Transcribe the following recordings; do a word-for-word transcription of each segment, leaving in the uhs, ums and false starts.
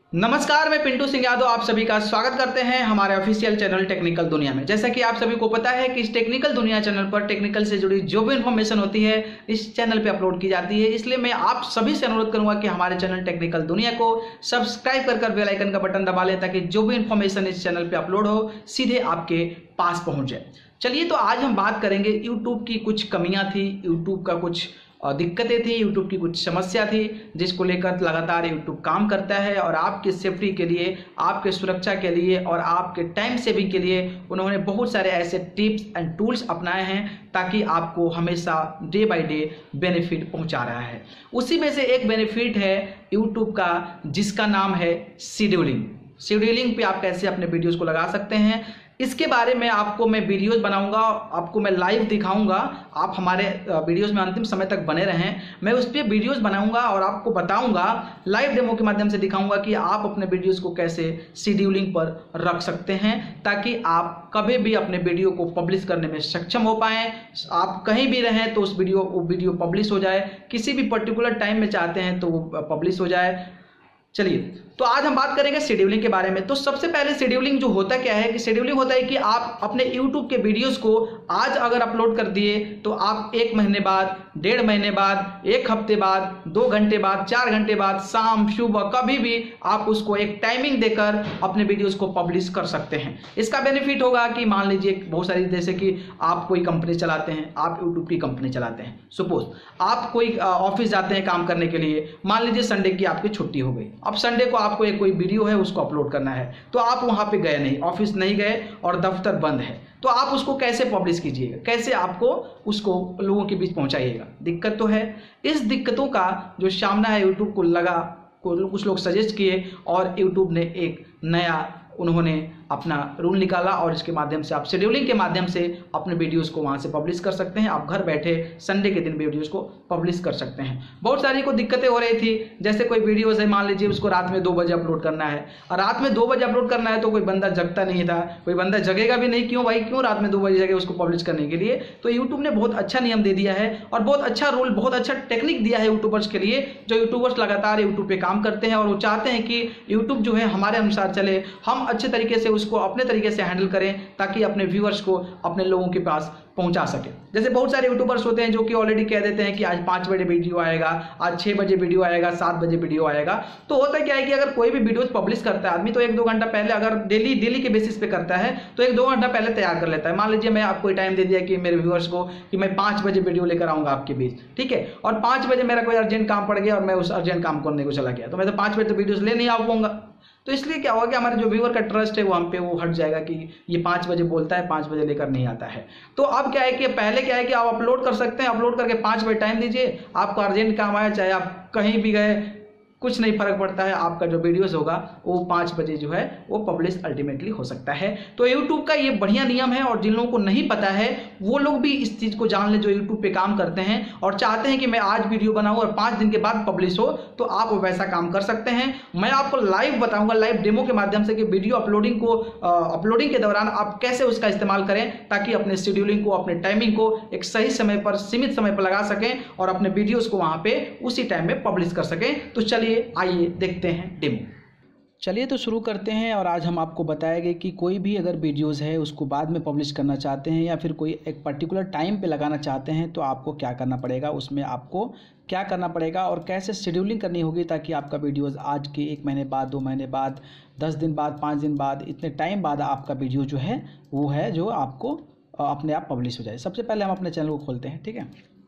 नमस्कार, मैं पिंटू सिंह यादव आप सभी का स्वागत करते हैं हमारे ऑफिशियल चैनल टेक्निकल दुनिया में। जैसा कि आप सभी को पता है कि इस टेक्निकल दुनिया चैनल पर टेक्निकल से जुड़ी जो भी इन्फॉर्मेशन होती है इस चैनल पे अपलोड की जाती है। इसलिए मैं आप सभी से अनुरोध करूंगा कि हमारे चैनल टेक्निकल दुनिया को सब्सक्राइब कर कर बेल आइकन का बटन दबा लें ताकि जो भी इन्फॉर्मेशन इस चैनल पर अपलोड हो सीधे आपके पास पहुंच जाए। चलिए, तो आज हम बात करेंगे यूट्यूब की कुछ कमियां थी, यूट्यूब का कुछ दिक्कतें थी, यूट्यूब की कुछ समस्या थी जिसको लेकर लगातार यूट्यूब काम करता है और आपकी सेफ्टी के लिए, आपके सुरक्षा के लिए और आपके टाइम सेविंग के लिए उन्होंने बहुत सारे ऐसे टिप्स एंड टूल्स अपनाए हैं ताकि आपको हमेशा डे बाय डे बेनिफिट पहुंचा रहा है। उसी में से एक बेनिफिट है यूट्यूब का जिसका नाम है शेड्यूलिंग। शेड्यूलिंग पे आप कैसे अपने वीडियोज़ को लगा सकते हैं इसके बारे में आपको मैं वीडियोस बनाऊंगा, आपको मैं लाइव दिखाऊंगा। आप हमारे वीडियोस में अंतिम समय तक बने रहें। मैं उस पर वीडियोस बनाऊंगा और आपको बताऊंगा, लाइव डेमो के माध्यम से दिखाऊंगा कि आप अपने वीडियोस को कैसे शेड्यूलिंग पर रख सकते हैं ताकि आप कभी भी अपने वीडियो को पब्लिश करने में सक्षम हो पाएँ। आप कहीं भी रहें तो उस वीडियो वो वीडियो पब्लिश हो जाए, किसी भी पर्टिकुलर टाइम में चाहते हैं तो वो पब्लिश हो जाए। चलिए, तो आज हम बात करेंगे शेड्यूलिंग के बारे में। तो सबसे पहले शेड्यूलिंग जो होता क्या है कि शेड्यूलिंग होता है कि आप अपने यूट्यूब के वीडियोस को आज अगर अपलोड कर दिए तो आप एक महीने बाद, डेढ़ महीने बाद, एक हफ्ते बाद, दो घंटे बाद, चार घंटे बाद, शाम सुबह कभी भी आप उसको एक टाइमिंग देकर अपने वीडियोस को पब्लिश कर सकते हैं। इसका बेनिफिट होगा कि मान लीजिए बहुत सारी, जैसे कि आप कोई कंपनी चलाते हैं, आप यूट्यूब की कंपनी चलाते हैं, सपोज आप कोई ऑफिस जाते हैं काम करने के लिए, मान लीजिए संडे की आपकी छुट्टी हो गई। अब संडे को आपको एक कोई वीडियो है उसको अपलोड करना है तो आप वहां पे गए नहीं, ऑफिस नहीं गए और दफ्तर बंद है, तो आप उसको कैसे पब्लिश कीजिएगा, कैसे आपको उसको लोगों के बीच पहुंचाइएगा? दिक्कत तो है। इस दिक्कतों का जो सामना है यूट्यूब को लगा, कुछ लोग सजेस्ट किए और यूट्यूब ने एक नया उन्होंने अपना रूल निकाला और इसके माध्यम से आप शेड्यूलिंग के माध्यम से अपने वीडियोस को वहां से पब्लिश कर सकते हैं। आप घर बैठे संडे के दिन वीडियोस को पब्लिश कर सकते हैं। बहुत सारी को दिक्कतें हो रही थी, जैसे कोई वीडियोस है, मान लीजिए उसको रात में दो बजे अपलोड करना है और रात में दो बजे अपलोड करना है तो कोई बंदा जगता नहीं था, कोई बंदा जगेगा भी नहीं। क्यों भाई, क्यों रात में दो बजे जगह उसको पब्लिश करने के लिए? तो यूट्यूब ने बहुत अच्छा नियम दे दिया है और बहुत अच्छा रूल, बहुत अच्छा टेक्निक दिया है यूट्यूबर्स के लिए। जो यूट्यूबर्स लगातार यूट्यूब पे काम करते हैं और वो चाहते हैं कि यूट्यूब जो है हमारे अनुसार चले, हम अच्छे तरीके से उसको अपने तरीके से हैंडल करें ताकि अपने व्यूअर्स को, अपने लोगों के पास पहुंचा सके। जैसे बहुत सारे यूट्यूबर्स होते हैं जो कि ऑलरेडी कह देते हैं कि आज पाँच बजे वीडियो आएगा, आज छः बजे वीडियो आएगा, सात बजे वीडियो आएगा। तो होता क्या है कि अगर कोई भी वीडियो पब्लिश करता है आदमी तो एक दो घंटा पहले, अगर डेली डेली के बेसिस पे करता है तो एक दो घंटा पहले तैयार कर लेता है। मान लीजिए मैं आपको टाइम दे दिया कि मेरे व्यूअर्स को कि मैं पाँच बजे वीडियो लेकर आऊँगा आपके बीच, ठीक है, और पाँच बजे मेरा कोई अर्जेंट काम पड़ गया और मैं उस अर्जेंट काम करने को चला गया तो मैं तो पाँच बजे तो वीडियोज ले नहीं आ पाऊंगा। तो इसलिए क्या होगा कि हमारे जो व्यूअर का ट्रस्ट है वो हम पे वो हट जाएगा कि ये पाँच बजे बोलता है, पाँच बजे लेकर नहीं आता है। तो अब क्या है कि पहले क्या है कि आप अपलोड कर सकते हैं, अपलोड करके पाँच बजे टाइम दीजिए, आपको अर्जेंट काम आया, चाहे आप कहीं भी गए, कुछ नहीं फर्क पड़ता है, आपका जो वीडियोस होगा वो पाँच बजे जो है वो पब्लिश अल्टीमेटली हो सकता है। तो यूट्यूब का ये बढ़िया नियम है और जिन लोगों को नहीं पता है वो लोग भी इस चीज़ को जान लें जो यूट्यूब पे काम करते हैं और चाहते हैं कि मैं आज वीडियो बनाऊं और पाँच दिन के बाद पब्लिश हो, तो आप वैसा काम कर सकते हैं। मैं आपको लाइव बताऊंगा, लाइव डेमो के माध्यम से कि वीडियो अपलोडिंग को अपलोडिंग के दौरान आप कैसे उसका इस्तेमाल करें ताकि अपने शेड्यूलिंग को, अपने टाइमिंग को एक सही समय पर, सीमित समय पर लगा सकें और अपने वीडियोज को वहाँ पे उसी टाइम में पब्लिश कर सकें। तो चलिए आइए देखते हैं डेमो। चलिए तो शुरू करते हैं और आज हम आपको बताएंगे कि कोई भी अगर वीडियोस है उसको बाद में पब्लिश करना चाहते हैं या फिर कोई एक पर्टिकुलर टाइम पे लगाना चाहते हैं तो आपको क्या करना पड़ेगा, उसमें आपको क्या करना पड़ेगा और कैसे शेड्यूलिंग करनी होगी ताकि आपका वीडियोस आज के एक महीने बाद, दो महीने बाद, दस दिन बाद, पाँच दिन बाद, इतने टाइम बाद आपका वीडियो जो है वो है जो आपको अपने आप पब्लिश हो जाए। सबसे पहले हम अपने चैनल को खोलते हैं, ठीक है।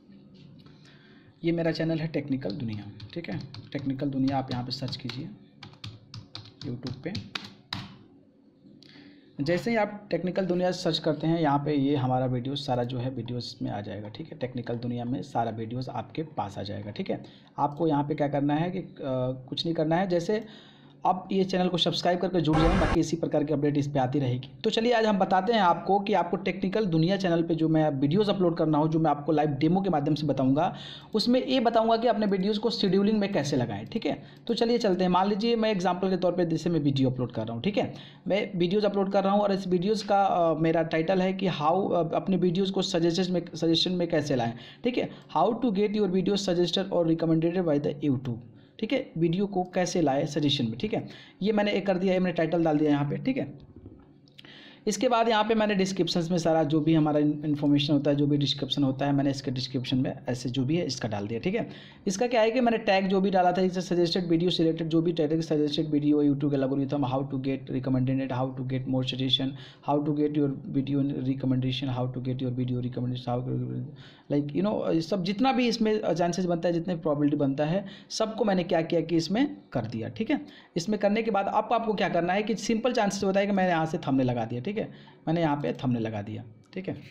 ये मेरा चैनल है टेक्निकल दुनिया, ठीक है। टेक्निकल दुनिया आप यहाँ पे सर्च कीजिए यूट्यूब पे। जैसे ही आप टेक्निकल दुनिया सर्च करते हैं यहाँ पे ये हमारा वीडियो सारा जो है वीडियोस में आ जाएगा, ठीक है। टेक्निकल दुनिया में सारा वीडियोस आपके पास आ जाएगा, ठीक है। आपको यहाँ पे क्या करना है कि आ, कुछ नहीं करना है, जैसे आप ये चैनल को सब्सक्राइब करके जुड़ जाएं, बाकी इसी प्रकार की अपडेट इस पे आती रहेगी। तो चलिए आज हम बताते हैं आपको कि आपको टेक्निकल दुनिया चैनल पे जो मैं वीडियोस अपलोड करना हूँ, जो मैं आपको लाइव डेमो के माध्यम से बताऊंगा, उसमें ये बताऊंगा कि अपने वीडियोस को शेड्यूलिंग में कैसे लगाएं, ठीक है। तो चलिए चलते हैं। मान लीजिए मैं एग्जाम्पल के तौर पर जैसे मैं वीडियो अपलोड कर रहा हूँ, ठीक है। मैं वीडियोज़ अपलोड कर रहा हूँ और इस वीडियोज़ का आ, मेरा टाइटल है कि हाउ अपने वीडियोज़ को सजेशन में सजेशन में कैसे लाएँ, ठीक है। How to get your video suggested और रिकमेंडेड बाय द यूट्यूब, ठीक है, वीडियो को कैसे लाए सजेशन में, ठीक है। ये मैंने एक कर दिया, ये मैंने टाइटल डाल दिया यहाँ पे, ठीक है। इसके बाद यहाँ पे मैंने डिस्क्रिप्शन में सारा जो भी हमारा इन्फॉर्मेशन होता है, जो भी डिस्क्रिप्शन होता है, मैंने इसके डिस्क्रिप्शन में ऐसे जो भी है इसका डाल दिया, ठीक है। इसका क्या है कि मैंने टैग जो भी डाला था, इसे सजेस्टेड वीडियो सिलेक्टेड, जो भी tag suggested video, YouTube algorithm, how to get recommended, how to get more suggestion, how to get your video recommendation, how to get your video recommendation, how like you know सब जितना भी इसमें chances बनता है, जितने probability बनता है, सबको मैंने क्या किया कि इसमें कर दिया, ठीक है। इसमें करने के बाद अब आप, आपको क्या करना है कि सिंपल चांसेस होता है कि मैंने यहाँ से थंबनेल लगा दिया, ठीक है, मैंने यहाँ पे थंबनेल लगा दिया, ठीक है।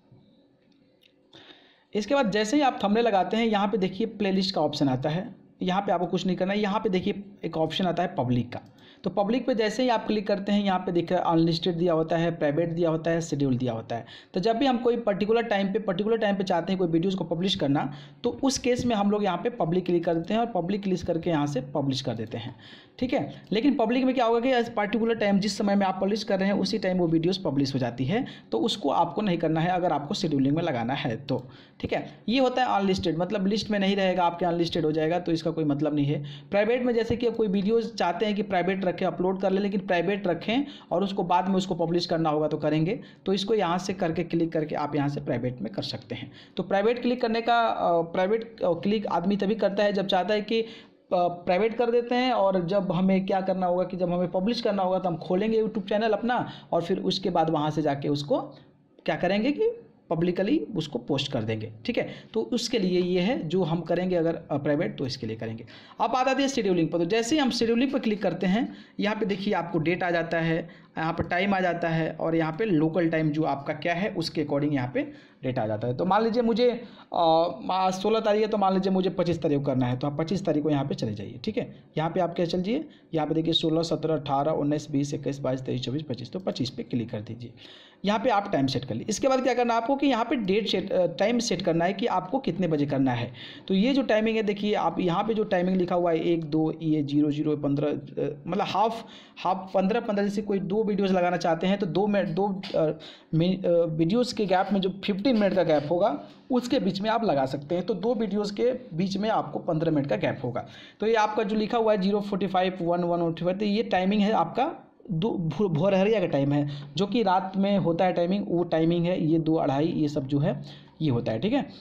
इसके बाद जैसे ही आप थंबनेल लगाते हैं, यहाँ पे देखिए प्लेलिस्ट का ऑप्शन आता है, यहाँ पे आपको कुछ नहीं करना है। यहाँ पे देखिए एक ऑप्शन आता है पब्लिक का, तो पब्लिक पे जैसे ही आप क्लिक करते हैं, यहाँ पे देखिए अनलिस्टेड दिया होता है, प्राइवेट दिया होता है, शेड्यूल दिया होता है। तो जब भी हम कोई पर्टिकुलर टाइम पे पर्टिकुलर टाइम पे चाहते हैं कोई वीडियोज़ को पब्लिश करना, तो उस केस में हम लोग यहाँ पे पब्लिक क्लिक कर देते हैं और पब्लिक क्लिक करके यहाँ से पब्लिश कर देते हैं, ठीक है। लेकिन पब्लिक में क्या होगा कि पर्टिकुलर टाइम जिस समय में आप पब्लिश कर रहे हैं उसी टाइम वो वीडियोज़ पब्लिश हो जाती है, तो उसको आपको नहीं करना है अगर आपको शेड्यूलिंग में लगाना है तो, ठीक है। ये होता है अनलिस्टेड, मतलब लिस्ट में नहीं रहेगा, आपके अनलिस्टेड हो जाएगा, तो इसका कोई मतलब नहीं है। प्राइवेट में जैसे कि कोई वीडियोज़ चाहते हैं कि प्राइवेट रखें, अपलोड कर ले, लेकिन प्राइवेट रखें और उसको बाद में उसको पब्लिश करना होगा तो करेंगे, तो इसको यहाँ से करके क्लिक करके आप यहाँ से प्राइवेट में कर सकते हैं। तो प्राइवेट क्लिक करने का प्राइवेट क्लिक आदमी तभी करता है जब चाहता है कि प्राइवेट कर देते हैं, और जब हमें क्या करना होगा कि जब हमें पब्लिश करना होगा तो हम खोलेंगे यूट्यूब चैनल अपना, और फिर उसके बाद वहाँ से जाके उसको क्या करेंगे कि पब्लिकली उसको पोस्ट कर देंगे, ठीक है। तो उसके लिए ये है जो हम करेंगे अगर प्राइवेट, तो इसके लिए करेंगे। अब आ जाती है शेड्यूलिंग पर, तो जैसे ही हम शेड्यूलिंग पर क्लिक करते हैं, यहाँ पे देखिए आपको डेट आ जाता है, यहाँ पर टाइम आ जाता है, और यहाँ पे लोकल टाइम जो आपका क्या है उसके अकॉर्डिंग यहाँ पे डेट आ जाता है। तो मान लीजिए मुझे आज सोलह तारीख है, तो मान लीजिए मुझे पच्चीस तारीख को करना है, तो आप पच्चीस तारीख को यहाँ पे चले जाइए, ठीक है। यहाँ पे आप क्या चलिए, यहाँ पे देखिए सोलह सत्रह अठारह उन्नीस बीस इक्कीस बाईस तेईस चौबीस पच्चीस, तो पच्चीस पे क्लिक कर दीजिए। यहाँ पे आप टाइम सेट कर लीजिए। इसके बाद क्या करना है आपको कि यहाँ पे डेट सेट टाइम सेट करना है कि आपको कितने बजे करना है। तो ये जो टाइमिंग है देखिए, आप यहाँ पे जो टाइमिंग लिखा हुआ है एक दो, ये जीरो जीरो पंद्रह, मतलब हाफ हाफ पंद्रह पंद्रह, जैसे कोई दो वीडियोज़ लगाना चाहते हैं तो दो मिनट दो वीडियोज़ के गैप में जो फिफ्टीन मिनट का गैप होगा उसके बीच में आप लगा सकते हैं। तो दो वीडियोज़ के बीच में आपको पंद्रह मिनट का गैप होगा। तो ये आपका जो लिखा हुआ है zero forty five one one forty five, तो ये टाइमिंग है आपका दो भोरहरिया का टाइम है, जो कि रात में होता है टाइमिंग, वो टाइमिंग है। ये दो अढ़ाई ये सब जो है ये होता है, ठीक है।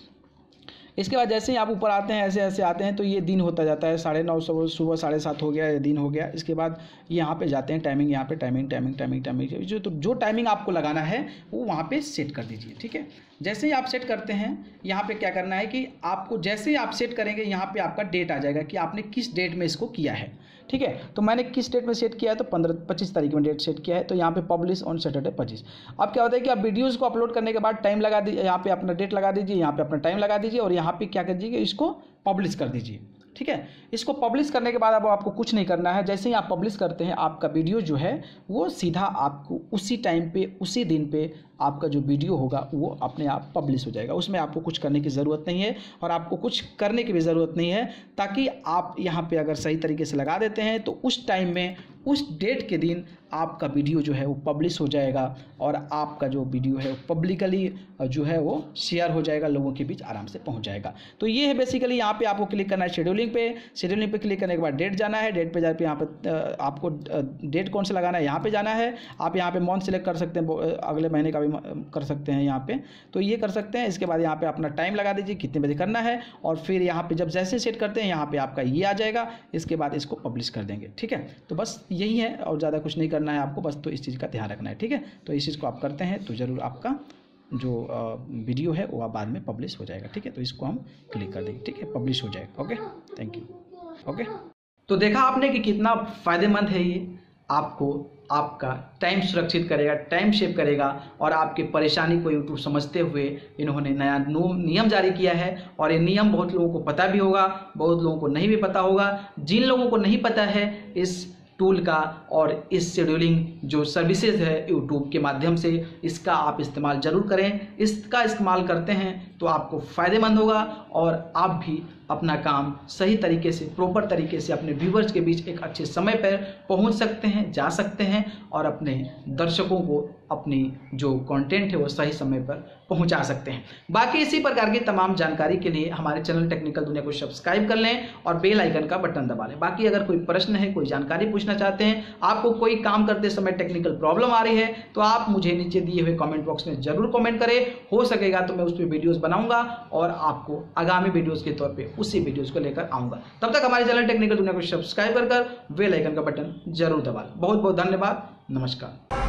इसके बाद जैसे ही आप ऊपर आते हैं, ऐसे ऐसे आते हैं, तो ये दिन होता जाता है, साढ़े नौ सुबह सुबह साढ़े सात हो गया, ये दिन हो गया। इसके बाद यहाँ पे जाते हैं टाइमिंग, यहाँ पे टाइमिंग टाइमिंग टाइमिंग टाइमिंग जो तो जो टाइमिंग आपको लगाना है वो वहाँ पे सेट कर दीजिए, ठीक है। जैसे ही आप सेट करते हैं, यहाँ पे क्या करना है कि आपको जैसे ही आप सेट करेंगे यहाँ पे आपका डेट आ जाएगा कि आपने किस डेट में इसको किया है, ठीक है। तो मैंने किस डेट में सेट किया है, तो पंद्रह पच्चीस तारीख में डेट सेट किया है, तो यहाँ पे पब्लिश ऑन सैटरडे पच्चीस। अब क्या होता है कि आप वीडियोज़ को अपलोड करने के बाद टाइम लगा दीजिए, यहाँ पे अपना डेट लगा दीजिए, यहाँ पे अपना टाइम लगा दीजिए, और यहाँ पे क्या कीजिए इसको पब्लिश कर दीजिए, ठीक है। इसको पब्लिश करने के बाद अब आपको कुछ नहीं करना है। जैसे ही आप पब्लिश करते हैं, आपका वीडियो जो है वो सीधा आपको उसी टाइम पे उसी दिन पे आपका जो वीडियो होगा वो अपने आप पब्लिश हो जाएगा। उसमें आपको कुछ करने की ज़रूरत नहीं है और आपको कुछ करने की भी ज़रूरत नहीं है, ताकि आप यहाँ पे अगर सही तरीके से लगा देते हैं तो उस टाइम में उस डेट के दिन आपका वीडियो जो है वो पब्लिश हो जाएगा, और आपका जो वीडियो है वो पब्लिकली जो है वो शेयर हो जाएगा, लोगों के बीच आराम से पहुंच जाएगा। तो ये है बेसिकली, यहाँ पे आपको क्लिक करना है शेड्यूलिंग पे। शेड्यूलिंग पे क्लिक करने के बाद डेट जाना है, डेट पे जाकर यहाँ पे आपको डेट कौन सा लगाना है यहाँ पे जाना है। आप यहाँ पे मंथ सेलेक्ट कर सकते हैं, अगले महीने का भी कर सकते हैं यहाँ पे, तो ये कर सकते हैं। इसके बाद यहाँ पे अपना टाइम लगा दीजिए कितने बजे करना है, और फिर यहाँ पे जब जैसे सेट करते हैं यहाँ पे आपका ये आ जाएगा। इसके बाद इसको पब्लिश कर देंगे, ठीक है। तो बस यही है, और ज़्यादा कुछ नहीं करना है आपको, बस तो इस चीज़ का ध्यान रखना है, ठीक है। तो इस चीज़ को आप करते हैं तो ज़रूर आपका जो वीडियो है वो बाद में पब्लिश हो जाएगा, ठीक है। तो इसको हम क्लिक कर देंगे, ठीक है, पब्लिश हो जाएगा। Okay, thank you. ओके, तो देखा आपने कि कितना फ़ायदेमंद है ये, आपको आपका टाइम सुरक्षित करेगा, टाइम सेव करेगा, और आपकी परेशानी को यूट्यूब समझते हुए इन्होंने नया नियम जारी किया है। और ये नियम बहुत लोगों को पता भी होगा, बहुत लोगों को नहीं भी पता होगा। जिन लोगों को नहीं पता है इस टूल का और इस शेड्यूलिंग जो सर्विसेज है यूट्यूब के माध्यम से, इसका आप इस्तेमाल ज़रूर करें। इसका इस्तेमाल करते हैं तो आपको फ़ायदेमंद होगा और आप भी अपना काम सही तरीके से, प्रॉपर तरीके से अपने व्यूवर्स के बीच एक अच्छे समय पर पहुंच सकते हैं, जा सकते हैं और अपने दर्शकों को अपनी जो कंटेंट है वो सही समय पर पहुंचा सकते हैं। बाकी इसी प्रकार की तमाम जानकारी के लिए हमारे चैनल टेक्निकल दुनिया को सब्सक्राइब कर लें और बेल आइकन का बटन दबा लें। बाकी अगर कोई प्रश्न है, कोई जानकारी पूछना चाहते हैं, आपको कोई काम करते समय टेक्निकल प्रॉब्लम आ रही है, तो आप मुझे नीचे दिए हुए कमेंट बॉक्स में जरूर कमेंट करें। हो सकेगा तो मैं उस पर वीडियोस बनाऊंगा और आपको आगामी वीडियोस के तौर पे उसी वीडियोस को लेकर आऊंगा। तब तक हमारे चैनल टेक्निकल दुनिया को सब्सक्राइब कर बेल आइकन का बटन जरूर दबा लें। बहुत बहुत धन्यवाद। नमस्कार।